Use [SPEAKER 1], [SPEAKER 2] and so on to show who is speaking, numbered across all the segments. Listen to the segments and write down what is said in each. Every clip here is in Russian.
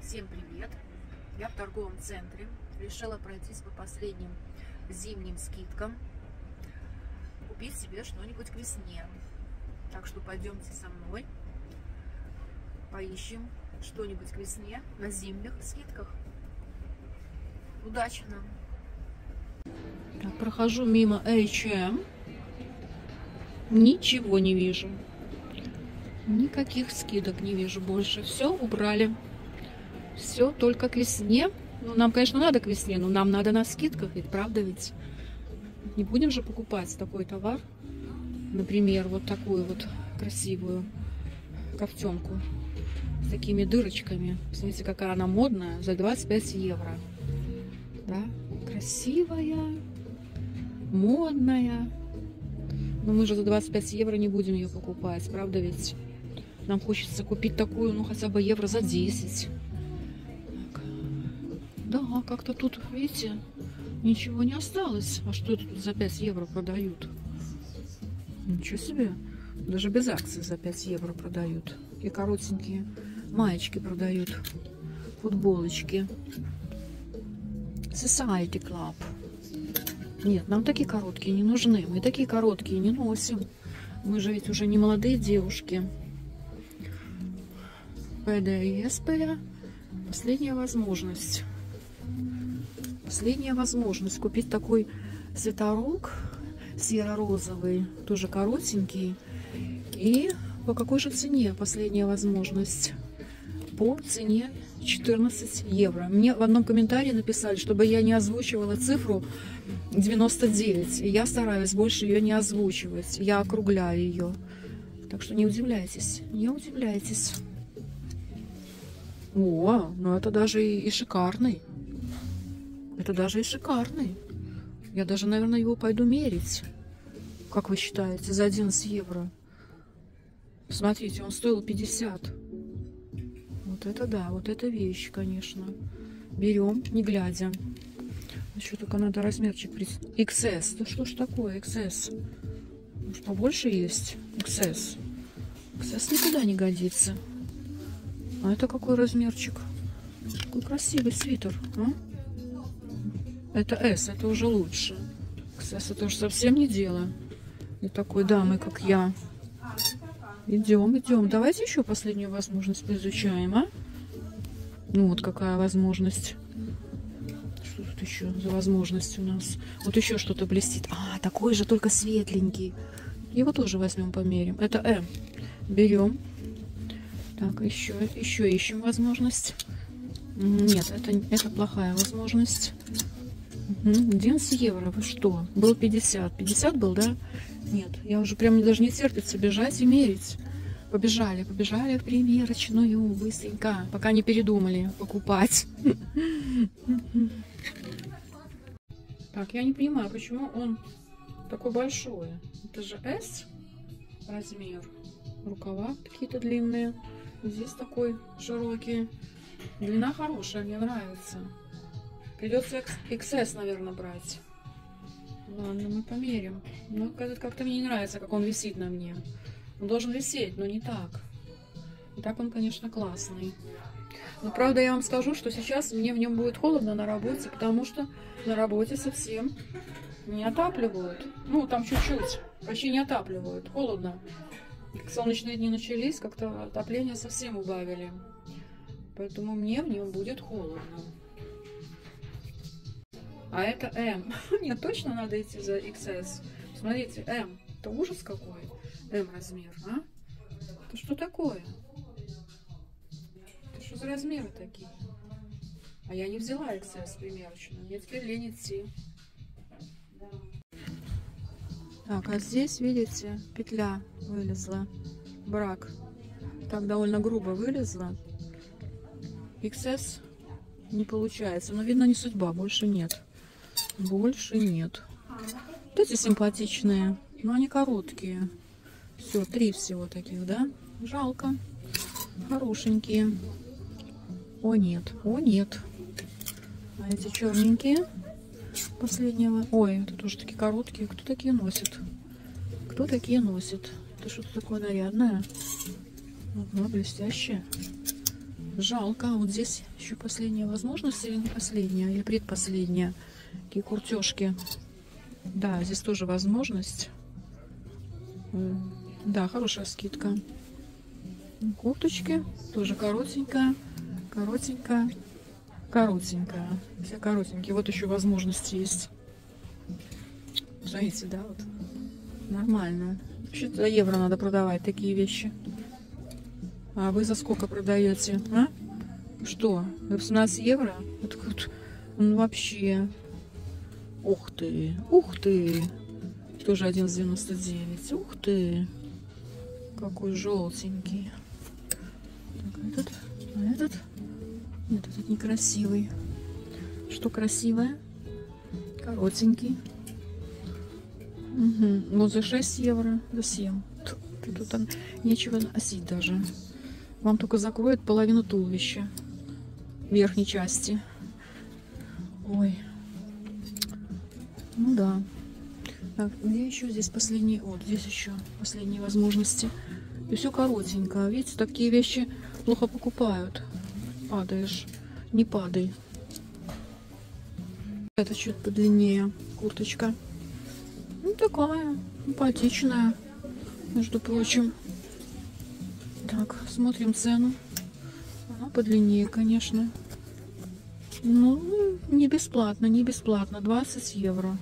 [SPEAKER 1] Всем привет! Я в торговом центре. Решила пройтись по последним зимним скидкам, купить себе что-нибудь к весне. Так что пойдемте со мной, поищем что-нибудь к весне на зимних скидках. Удачи нам! Так, прохожу мимо H&M. Ничего не вижу. Никаких скидок не вижу больше. Все убрали. Все только к весне. Ну, нам, конечно, надо к весне, но нам надо на скидках, ведь правда ведь? Не будем же покупать такой товар. Например, вот такую вот красивую ковтенку с такими дырочками. Смотрите, какая она модная, за 25 евро. Да? Красивая, модная. Но мы же за 25 евро не будем ее покупать, правда ведь? Нам хочется купить такую, ну, хотя бы евро за 10. Так. Да, как-то тут, видите, ничего не осталось. А что это тут за 5 евро продают? Ничего себе. Даже без акций за 5 евро продают. И коротенькие маечки продают. Футболочки. Society Club. Нет, нам такие короткие не нужны. Мы такие короткие не носим. Мы же ведь уже не молодые девушки. ПДСП. Последняя возможность. Последняя возможность купить такой свитерок серо-розовый, тоже коротенький. И по какой же цене последняя возможность? По цене 14 евро. Мне в одном комментарии написали, чтобы я не озвучивала цифру 99. И я стараюсь больше ее не озвучивать. Я округляю ее. Так что не удивляйтесь. Не удивляйтесь. О, ну это даже и шикарный. Это даже и шикарный. Я даже, наверное, его пойду мерить. Как вы считаете, за 11 евро? Смотрите, он стоил 50. Вот это да, вот эта вещь, конечно. Берем, не глядя. Еще только надо размерчик XS. Да что ж такое XS? Может, побольше есть? XS. XS никуда не годится. А это какой размерчик? Какой красивый свитер. А? Это S, это уже лучше. XS это уже совсем не дело. Для такой дамы, как я. Идем, идем. Давайте еще последнюю возможность поизучаем, а? Ну вот какая возможность. Что тут еще за возможность у нас? Вот еще что-то блестит. А, такой же, только светленький. Его тоже возьмем, померим. Это M. Берем. Так, еще ищем возможность. Нет, это плохая возможность. 11 евро, вы что? Был 50. 50 был, да? Нет, я уже прям даже не терпится бежать и мерить. Побежали в примерочную быстренько, пока не передумали покупать. Так, я не понимаю, почему он такой большой. Это же S размер. Рукава какие-то длинные. Здесь такой широкий. Длина хорошая, мне нравится. Придется XS, наверное, брать. Ладно, мы померим. Но как-то мне не нравится, как он висит на мне. Он должен висеть, но не так. И так он, конечно, классный. Но, правда, я вам скажу, что сейчас мне в нем будет холодно на работе, потому что на работе совсем не отапливают. Ну, там чуть-чуть. Почти не отапливают. Холодно. Как солнечные дни начались, как-то отопление совсем убавили. Поэтому мне в нем будет холодно. А это M. Нет, точно надо идти за XS. Смотрите, M. Это ужас какой. M размер, а? Это что такое? Это что за размеры такие? А я не взяла XS примерочную. Мне теперь лень идти. Так, а здесь, видите, петля вылезла. Брак. Так довольно грубо вылезла. XS не получается. Но, видно, не судьба. Больше нет. Больше нет. Вот эти симпатичные. Но они короткие. Все, 3 всего таких, да? Жалко. Хорошенькие. О, нет. О, нет. А эти черненькие. Последнего. Ой, это тоже такие короткие. Кто такие носит? Кто такие носит? Это что-то такое нарядное. Ага, блестящее. Жалко. А вот здесь еще последняя возможность или не последняя, или предпоследняя. Такие куртежки. Да, здесь тоже возможность. Да, хорошая скидка. Курточки тоже коротенькая, коротенькая, коротенькая. Все коротенькие. Вот еще возможности есть. Смотрите, да, вот. Нормально. Вообще-то за евро надо продавать такие вещи. А вы за сколько продаете? А? Что? 18 евро? Вот, ну, вообще. Ух ты, ух ты. Тоже 11,99. Ух ты. Какой желтенький. Так, этот, а этот? Нет, этот некрасивый. Что красивое? Коротенький. Угу. Вот за 6 евро, за 7. Тут там нечего носить даже. Вам только закроет половину туловища. Верхней части. Ой. Ну да. Так, где еще здесь последние? Вот здесь еще последние возможности. И все коротенько. Видите, такие вещи плохо покупают. Падаешь. Не падай. Это чуть подлиннее курточка. Ну, такая симпатичная, между прочим. Так, смотрим цену. Она подлиннее, конечно. Ну, не бесплатно, не бесплатно. 20 евро.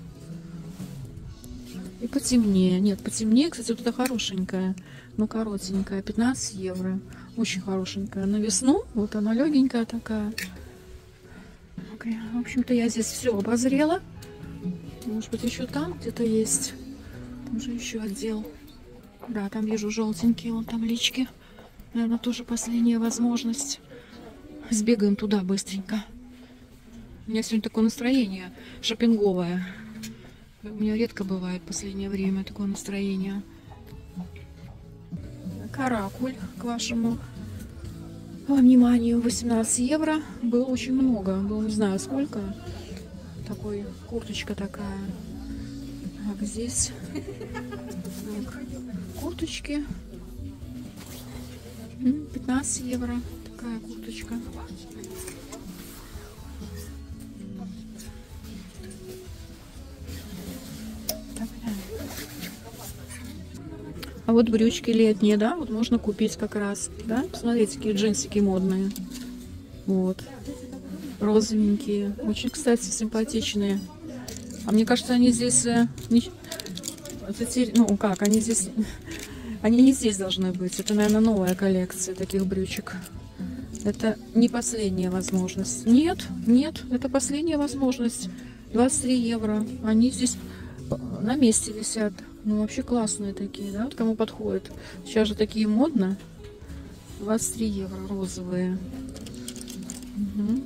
[SPEAKER 1] И потемнее. Нет, потемнее, кстати, вот это хорошенькая. Но коротенькая. 15 евро. Очень хорошенькая. На весну. Вот она легенькая такая. В общем-то, я здесь все обозрела. Может быть, еще там где-то есть. Там же еще отдел. Да, там вижу желтенькие вон таблички. Наверное, тоже последняя возможность. Сбегаем туда быстренько. У меня сегодня такое настроение шопинговое. У меня редко бывает в последнее время такое настроение. Каракуль, к вашему вниманию, 18 евро. Было очень много. Было не знаю сколько. Такой курточка такая. Так, здесь так, курточки. 15 евро. Такая курточка. А вот брючки летние, да, вот можно купить как раз, да, посмотрите, какие джинсики модные, вот, розовенькие, очень, кстати, симпатичные, а мне кажется, они здесь, ну, как, они здесь, они не здесь должны быть, это, наверное, новая коллекция таких брючек, это не последняя возможность, нет, это последняя возможность, 23 евро, они здесь на месте висят. Ну, вообще классные такие, да? Вот кому подходит. Сейчас же такие модно. 23 евро розовые. Угу.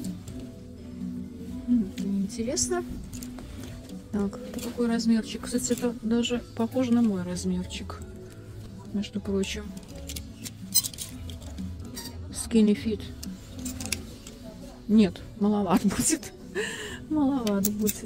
[SPEAKER 1] Интересно. Так, это какой размерчик? Кстати, это даже похоже на мой размерчик. Между прочим. Skinny fit. Нет, маловат будет. Маловат будет.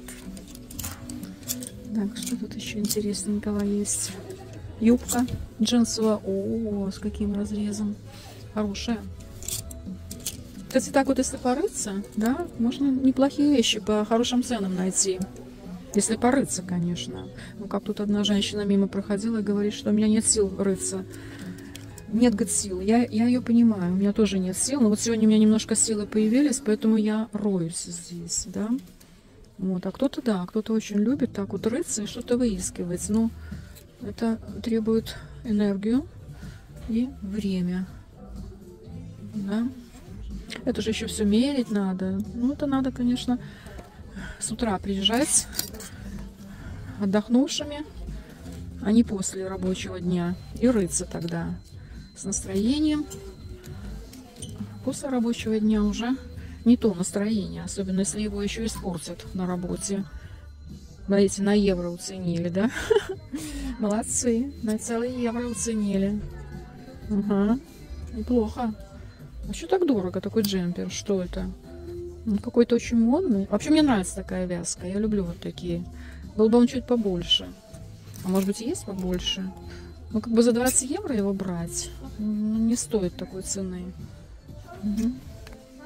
[SPEAKER 1] Так, что тут еще интересненького есть? Юбка джинсовая. О, с каким разрезом. Хорошая. Кстати, так вот, если порыться, да, можно неплохие вещи по хорошим ценам найти. Если порыться, конечно. Ну, как тут одна женщина мимо проходила и говорит, что у меня нет сил рыться. Нет, говорит, сил. Я ее понимаю. У меня тоже нет сил. Но вот сегодня у меня немножко силы появились, поэтому я роюсь здесь, да. Вот, а кто-то, да, кто-то очень любит так вот рыться и что-то выискивать. Но это требует энергию и время. Да. Это же еще все мерить надо. Ну, это надо, конечно, с утра приезжать отдохнувшими, а не после рабочего дня. И рыться тогда с настроением. После рабочего дня уже не то настроение, особенно если его еще испортят на работе. Смотрите, на евро уценили, да? Молодцы, на целый евро уценили. Ага, неплохо. А что так дорого, такой джемпер? Что это? Какой-то очень модный. Вообще мне нравится такая вязка, я люблю вот такие. Был бы он чуть побольше. А может быть есть побольше? Ну как бы за 20 евро его брать не стоит такой цены. Угу.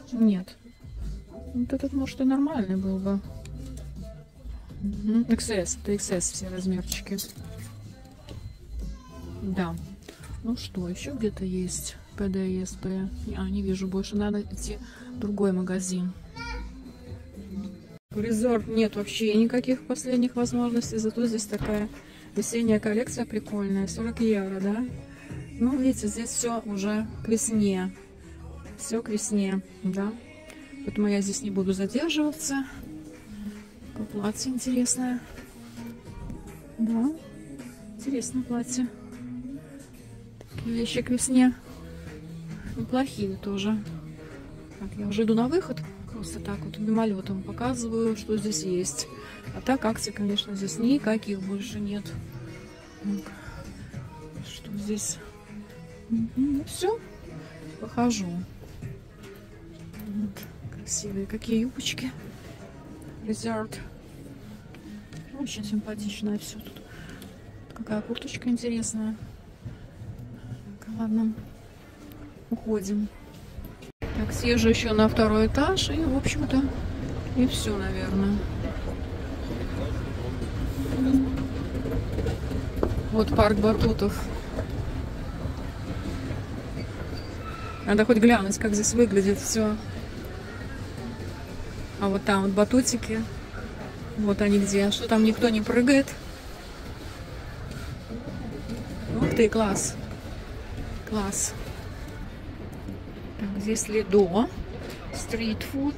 [SPEAKER 1] Нет. Вот этот, может, и нормальный был бы. XS. Это XS все размерчики. Да. Ну что, еще где-то есть ПДСП. Не вижу больше. Надо идти в другой магазин. Резорт нет вообще никаких последних возможностей. Зато здесь такая весенняя коллекция прикольная. 40 евро, да? Ну, видите, здесь все уже к весне. Все к весне, да? Поэтому я здесь не буду задерживаться. Такое платье интересное. Да, интересное платье. Такие вещи к весне. Неплохие тоже. Так, я уже иду на выход. Просто так вот мимолетом показываю, что здесь есть. А так акций, конечно, здесь никаких больше нет. Так, что здесь? Ну, все. Выхожу. Вот. Красивые какие юбочки. Резерв. Очень симпатичное все тут. Какая курточка интересная. Так, ладно. Уходим. Так, съезжу еще на второй этаж. И, в общем-то, и все, наверное. Вот парк батутов. Надо хоть глянуть, как здесь выглядит все. А вот там вот батутики. Вот они где. Что там никто не прыгает. Ух ты, класс. Класс. Так, здесь Лидо. Стритфуд.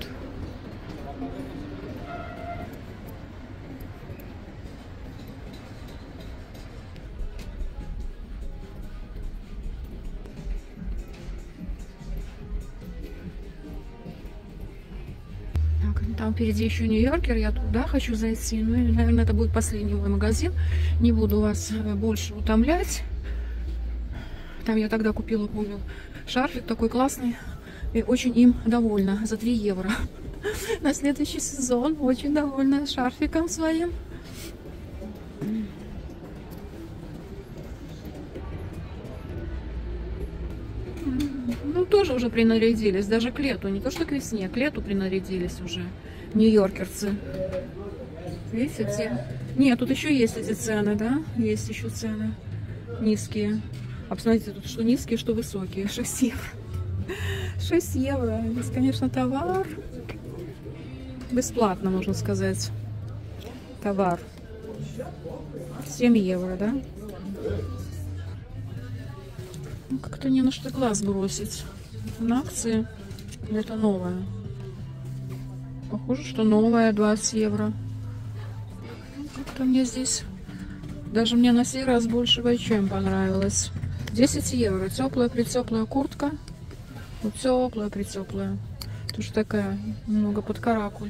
[SPEAKER 1] Там впереди еще Нью-Йоркер, я туда хочу зайти. Ну, и, наверное, это будет последний мой магазин. Не буду вас больше утомлять. Там я тогда купила, помню, шарфик такой классный. И очень им довольна. За 3 евро. На следующий сезон очень довольна шарфиком своим. Ну, тоже уже принарядились. Даже к лету. Не то, что к весне. К лету принарядились уже нью-йоркерцы. Видите, все? Нет, тут еще есть эти цены, да? Есть еще цены низкие. А посмотрите, тут что низкие, что высокие. 6 евро. 6 евро. Здесь, конечно, товар. Бесплатно, можно сказать. Товар. 7 евро, да? Как-то не на что глаз бросить. На акции. Это новое. Похоже, что новое 20 евро. Как-то мне здесь... Даже мне на сей раз больше H&M понравилось. 10 евро. Теплая-притеплая куртка. Вот теплая-притеплая. Тоже такая немного под каракуль.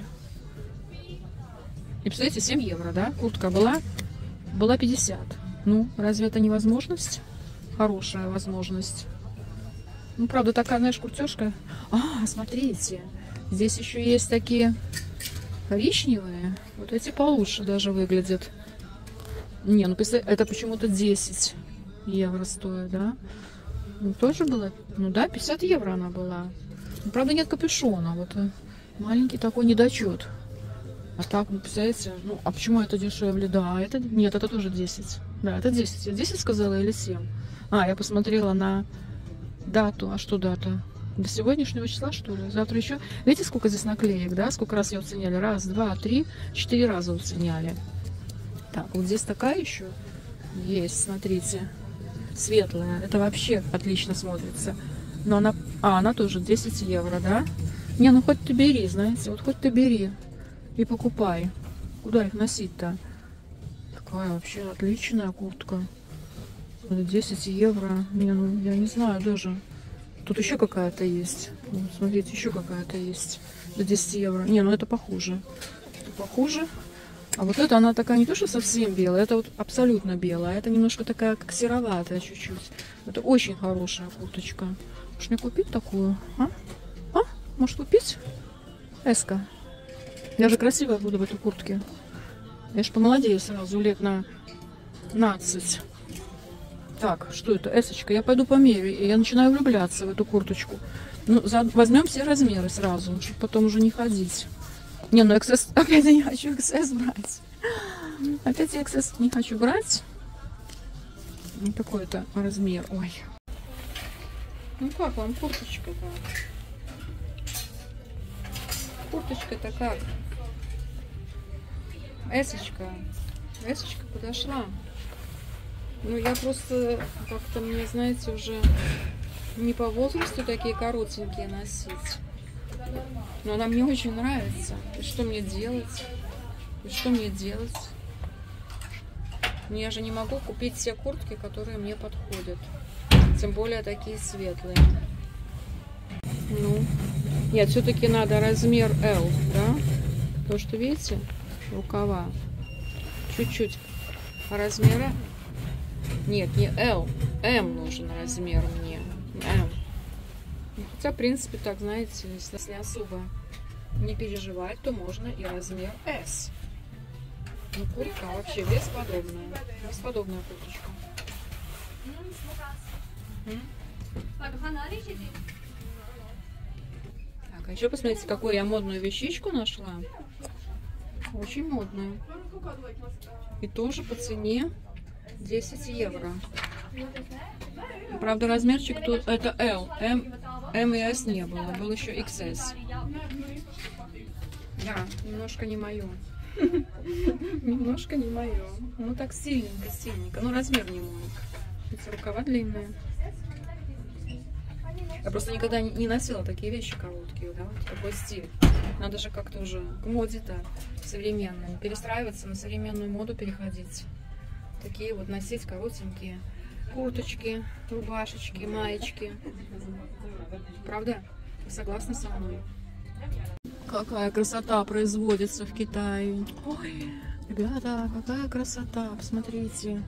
[SPEAKER 1] И представляете, 7 евро, да? Куртка была 50. Ну, разве это не возможность? Хорошая возможность. Ну, правда, такая, знаешь, куртежка. А, смотрите. Здесь еще есть такие коричневые. Вот эти получше даже выглядят. Не, ну, это почему-то 10 евро стоит, да? Ну, тоже было. Ну, да, 50 евро она была. Ну, правда, нет капюшона. Вот маленький такой недочет. А так, ну, представляете, ну, а почему это дешевле? Да, это... Нет, это тоже 10. Да, это 10. Я 10 сказала или 7? А, я посмотрела на дату. А что дата? До сегодняшнего числа, что ли? Завтра еще. Видите, сколько здесь наклеек, да? Сколько раз ее уценяли? Раз, два, три, 4 раза уценяли. Так, вот здесь такая еще есть, смотрите. Светлая. Это вообще отлично смотрится. Но она... А, она тоже 10 евро, да? Не, ну хоть ты бери, знаете. Вот хоть ты бери и покупай. Куда их носить-то? Такая вообще отличная куртка. 10 евро. Не, ну, я не знаю даже. Тут еще какая-то есть. Вот, смотрите, еще какая-то есть. За 10 евро. Не, ну это похуже. Это похуже. А вот эта, она такая не то, что совсем белая. Это вот абсолютно белая. Это немножко такая, как сероватая чуть-чуть. Это очень хорошая курточка. Может мне купить такую? А? А? Может купить? Эска. Я же красивая буду в этой куртке. Я же помолодею сразу лет на 15. Так, что это? Эсочка. Я пойду померю. И я начинаю влюбляться в эту курточку. Ну, возьмем все размеры сразу, чтобы потом уже не ходить. Не, ну XS, опять я не хочу XS брать. Опять я XS не хочу брать. Ну, такой-то размер. Ой. Ну как вам курточка-то? Курточка-то как? Эсочка. Эсочка подошла. Ну, я просто как-то, мне, знаете, уже не по возрасту такие коротенькие носить. Но она мне очень нравится. И что мне делать? И что мне делать? Я же не могу купить все куртки, которые мне подходят. Тем более такие светлые. Ну, нет, все-таки надо размер L, да? Потому что, видите, рукава чуть-чуть размера. Нет, не L, M нужен размер мне. M. Хотя, в принципе, так, знаете, если особо не переживать, то можно и размер S. Ну, куртка вообще бесподобная. Бесподобная курточка. Так, а еще посмотрите, какую я модную вещичку нашла. Очень модную. И тоже по цене 10 евро. Правда, размерчик тут это L. M и S не было. Был еще XS. Да, немножко не мое. Немножко не мое. Ну так сильненько, сильненько. Ну размер не мой. Эти рукава длинные. Я просто никогда не носила такие вещи короткие, да, вот такой стиль. Надо же как-то уже к моде-то современной, перестраиваться на современную моду, переходить. Такие вот носить коротенькие курточки, рубашечки, маечки. Правда? Вы согласны со мной? Какая красота производится в Китае. Ой, ребята, какая красота, посмотрите.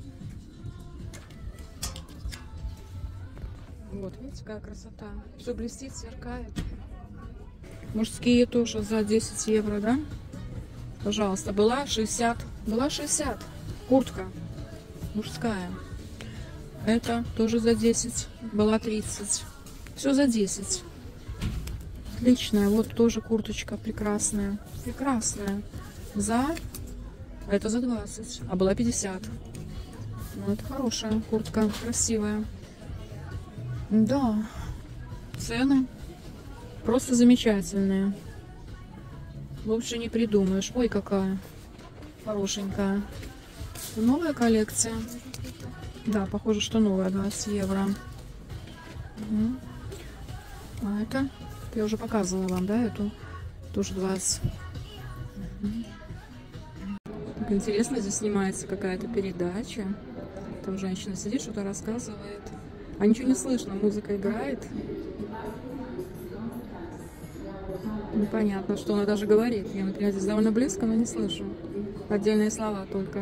[SPEAKER 1] Вот, видите, какая красота. Все блестит, сверкает. Мужские тоже за 10 евро, да? Пожалуйста, была 60. Была 60. Куртка мужская. Это тоже за 10. Была 30. Все за 10. Отличная. Вот тоже курточка прекрасная. Прекрасная. Это за 20. А была 50. Ну, это хорошая куртка. Красивая. Да. Цены просто замечательные. Лучше не придумаешь. Ой, какая хорошенькая. Новая коллекция. Да, похоже, что новая, 20 евро. А это, я уже показывала вам, да, эту тоже 20. Так интересно, здесь снимается какая-то передача. Там женщина сидит, что-то рассказывает. А ничего не слышно, музыка играет. Непонятно, что она даже говорит. Я, например, здесь довольно близко, но не слышу. Отдельные слова только.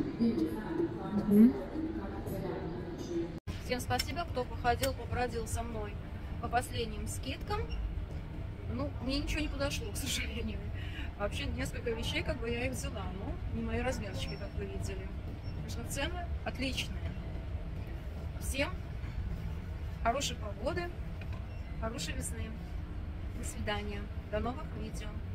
[SPEAKER 1] Всем спасибо, кто походил, побродил со мной по последним скидкам. Ну, мне ничего не подошло, к сожалению. Вообще, несколько вещей, как бы я их взяла, но не мои размерчики, как вы видели. Конечно, цены отличные. Всем хорошей погоды, хорошей весны. До свидания. До новых видео.